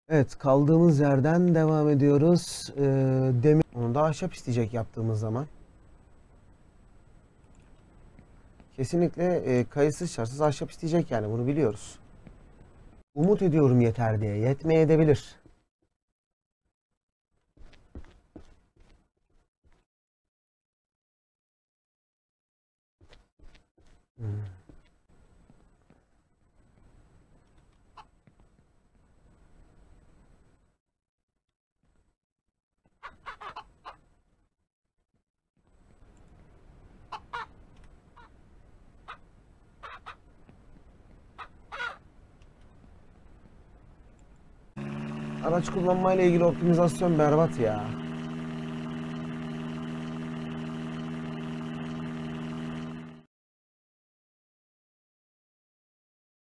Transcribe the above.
Evet, kaldığımız yerden devam ediyoruz. Demir onu da ahşap isteyecek yaptığımız zaman. Kesinlikle kayıtsız şartsız ahşap isteyecek, yani bunu biliyoruz. Umut ediyorum yeter diye. Yetmeyebilir. Hmm. Araç kullanmayla ilgili optimizasyon berbat ya.